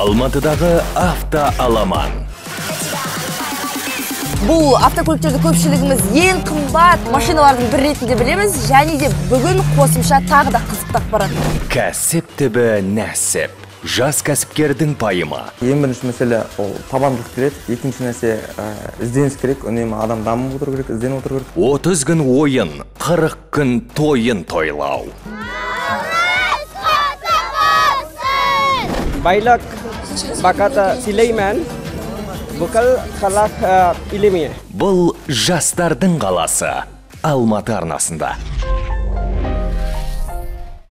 Алматыдағы автоаламан. Бұл автокөліктерді көпшілігіміз ең қымбат машиналардың бір ретінде білеміз, және де бүгін қосымша тағы да қызықты ақпарат. Кәсіп түбі нәсіп. Жас кәсіпкердің пайымы. Ең бірінші мәселе ол табандылық келеді. Екінші нәрсе ізденіс керек. Үнемі адам дамып отыру керек, ізденіп отыру керек. 30 күн ойын, 40 күн тойын тойлау. Байлық бақата Силейман, бұқал қалақ илемие. Бұл жастардың қаласы Алматы арнасында.